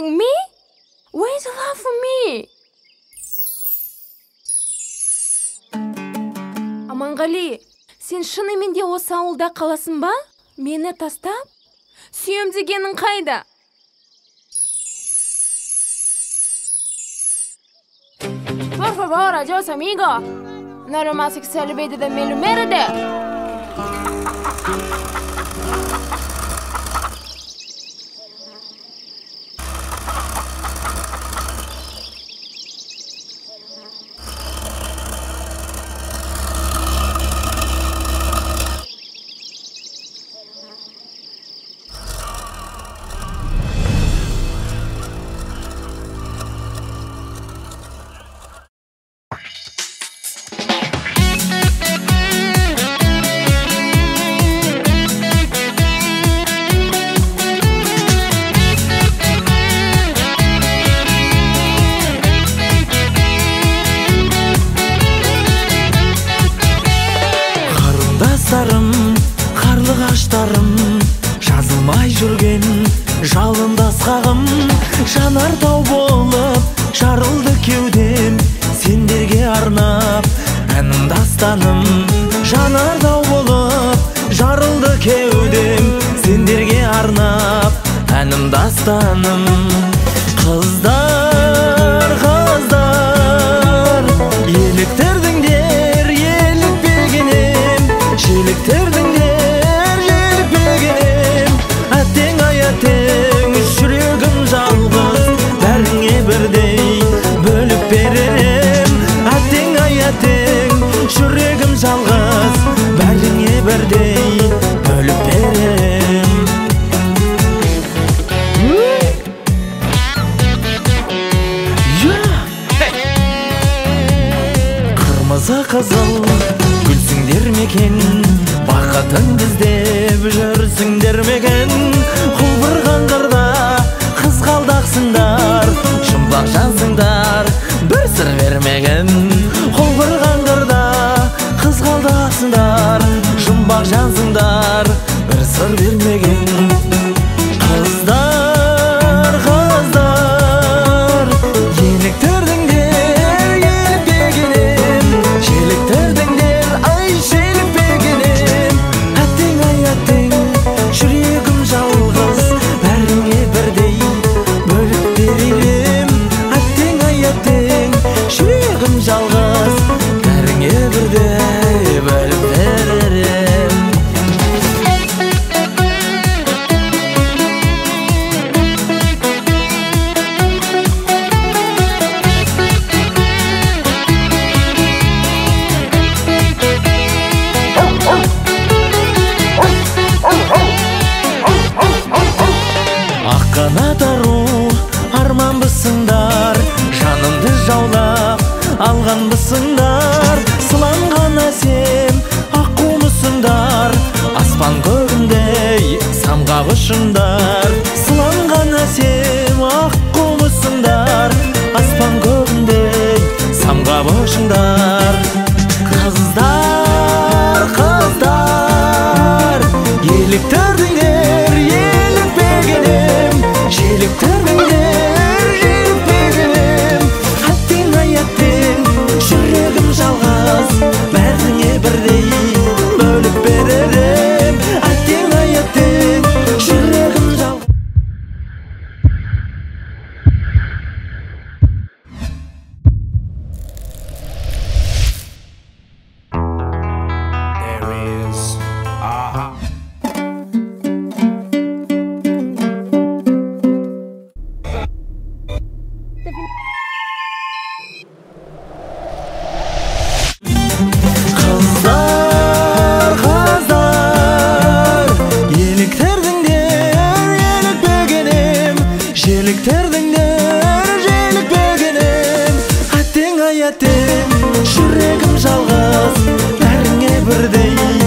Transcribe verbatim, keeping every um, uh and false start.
loving me? Where is the love for me? Аманғали, сен шынымен де осы ауылда қаласың ба? Мені тастап? Сүйем дегенің қайда? Por favor, adiós, amigo. No era más que se olvide de mi número de... Жазылмай жүрген жалындас қағым, жанартау болып жарылды кеудем, сендерге арнап әнім дастаным. Жанартау болып жарылды кеудем, сендерге арнап әнім дастаным. Қыздар, қыздар, еліктердіңдер, елікпегенем, желіктердіңдер, жүрегім жалғыз, бәріңе бірдей бөліп беререм. Әттең ай әттең, жүрегім жалғыз, бәріңе бірдей бөліп беререм. Қырмызы қызыл гүлсіңдер мекен, бақытыңды іздеп жүрсіңдер мекен. Құлбырған қырда қызғалдақсыңдар, жұмбақ жансыңдар, бір сыр бермеген. Құлбырған қырда қызғалдақсыңдар, жұмбақ жансыңдар, бір сыр бермеген. Қыздар, қыздар, еліктердіңдер, елікпегенем, желіктердіңдер, ай желікпегенем. Әттең ай әттең, жүрегім жалғыз, бәріңе бірдей бөліп беререм. Әттең ай әттең, жүрегім жалғыз, бәріңе бірдей бөліп беререм. Аққанат ару арманбысыңдар, жанымды жаулап алғанбысыңдар. Сыланған әсем аққумысыңдар, аспан көгіндей самғап ұшыңдар. Сыланған әсем аққумысыңдар, аспан көгіндей самғап ұшыңдар. Қыздар, қыздар, еліктердіңдер, елікпегенем, желіктердіңдер, желікпегенем. Әттең ай әттең, жүрегім жалғыз, бәріңе бірдей бөліп беререм. Әттең ай әттең, жүрегім жалғыз. Қыздар, қыздар, еліктердіңдер, елікпегенем, желіктердіңдер, желікпегенем. Әттең ай әттең, жүрегім жалғыз, бәріңе бірдей